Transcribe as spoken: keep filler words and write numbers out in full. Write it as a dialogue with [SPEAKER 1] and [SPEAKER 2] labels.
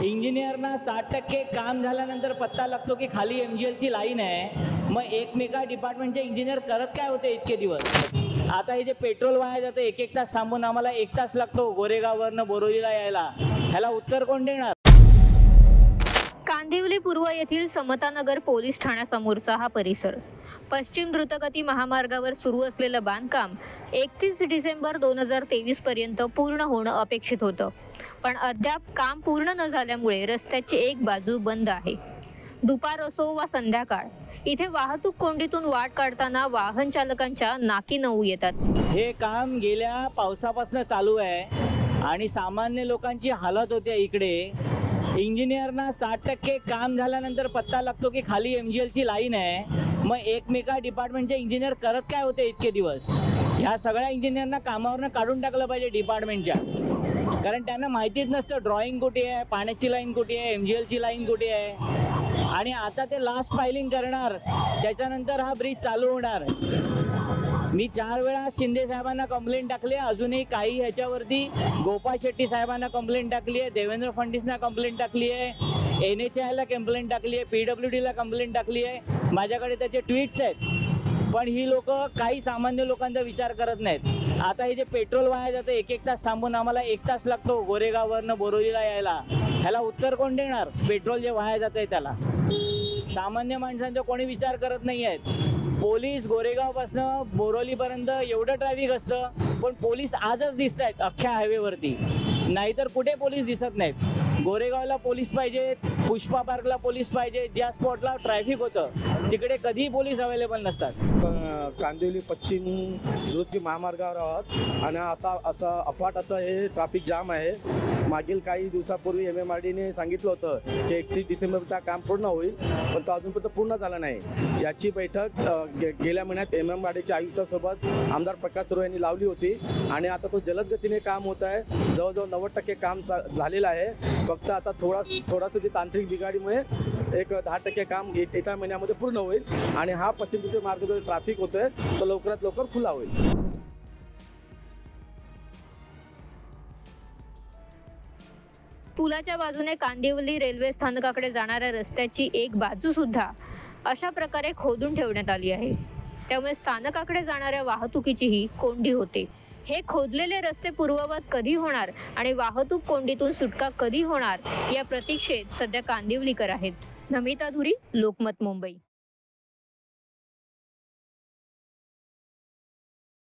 [SPEAKER 1] इंजिनियरना साठ टक्के काम झाल्यानंतर पत्ता लागतो की खाली एमजीएलची लाईन आहे, मग एकमेका डिपार्टमेंटचे इंजिनियर करत काय होते इतके दिवस? आता हे जे पेट्रोल वाया जातं, एक एक तास थांबून आम्हाला एक तास लागतो गोरेगाववरनं बोरोलीला यायला, ह्याला उत्तर कोण देणार?
[SPEAKER 2] कांदिवली पूर्व येथील समतानगर पोलीस ठाण्यासमोरचा हा परिसर. पश्चिम द्रुतगती महामार्गावर सुरू असलेलं बांधकाम एकतीस डिसेंबर दोन हजार तेवीस पर्यंत पूर्ण होणं अपेक्षित होतं, पण अद्याप काम पूर्ण न झाल्यामुळे रस्त्याची एक बाजू बंद आहे. दुपार असो वा संध्याकाळ, इथे वाहतूक कोंडीतून वाट काढताना वाहन चालकांच्या नाकी नऊ येतात.
[SPEAKER 1] हे काम गेल्या पावसापासून चालू आहे आणि सामान्य लोकांची हालत होते. इकडे इंजिनियरना साठ टक्के काम झाल्यानंतर पत्ता लागतो की खाली एमजीएलची लाईन आहे, मग एकमेका डिपार्टमेंटचे इंजिनियर करत काय होते इतके दिवस? ह्या सगळ्या इंजिनियरना कामावरनं काढून टाकलं पाहिजे डिपार्टमेंटच्या, कारण त्यांना माहितीच नसतं ड्रॉइंग कुठे आहे, पाण्याची लाईन कुठे आहे, एमजीएलची लाईन कुठे आहे. आणि आता ते लास्ट फायलिंग करणार, त्याच्यानंतर हा ब्रिज चालू होणार. मी चार वेळा शिंदे साहेबांना कंप्लेंट टाकली, अजूनही काही ह्याच्यावरती गोपाळ शेट्टी साहेबांना कंप्लेंट टाकली आहे, देवेंद्र फडणवीसना कंप्लेंट टाकली आहे, एन एच आयला कंप्लेंट टाकली आहे, पी डब्ल्यू डीला कंप्लेंट टाकली आहे. माझ्याकडे त्याचे ट्विट्स आहेत, पण ही लोक काही सामान्य लोकांचा विचार करत नाहीत. आता हे जे पेट्रोल वाया जातं, एक एक तास थांबून आम्हाला एक तास लागतो गोरेगाववरनं बोरोलीला यायला, ह्याला उत्तर कोण देणार? पेट्रोल जे वाया जातंय त्याला सामान्य माणसांचा कोणी विचार करत नाही आहेत. पोलीस गोरेगावपासून बोरोलीपर्यंत एवढं ट्रॅफिक असतं, पण पोलीस आजच दिसत आहेत अख्ख्या हायवेवरती, नाहीतर कुठे पोलीस दिसत नाहीत. गोरेगावला पोलीस पाहिजेत, पुष्पा पार्कला पोलीस पाहिजे, ज्या स्पॉटला ट्रॅफिक होतं तिकडे कधीही पोलीस अवेलेबल नसतात.
[SPEAKER 3] कांदिवली पश्चिम द्रुतगती महामार्गावर आहोत आणि असा असं अफाट असं हे ट्रॅफिक जाम आहे. मागील काही दिवसापूर्वी एम एम आर डीने सांगितलं होतं की एकतीस डिसेंबरचा काम पूर्ण होईल, पण तो अजूनपर्यंत पूर्ण झाला नाही. याची बैठक गे गेल्या महिन्यात एम एम आर डीच्या आयुक्तासोबत आमदार प्रकाश सुरू यांनी लावली होती आणि आता तो जलद गतीने काम होत आहे. जवळजवळ नव्वद टक्के काम झालेलं आहे. फक्त आता थोडा थोडंसं जे तांत्रिक बिघाडीमुळे एक दहा टक्के काम एका महिन्यामध्ये पूर्ण होईल आणि हा पश्चिम द्रुतगती मार्ग जो ट्रॅफिक होतोय तो लवकरात लवकर खुला होईल.
[SPEAKER 2] पुलाच्या बाजूने कांदिवली रेल्वे स्थानकाकडे जाणाऱ्या रस्त्याची एक बाजू सुद्धा अशा प्रकारे खोदून ठेवण्यात आली आहे. त्यामुळे स्थानकाकडे जाणाऱ्या वाहतुकीचीही कोंडी होते. हे खोदलेले रस्ते पूर्ववत कधी होणार आणि वाहतूक कोंडीतून सुटका कधी होणार या प्रतीक्षेत सध्या कांदिवलीकर आहेत. नमिता धुरी, लोकमत, मुंबई.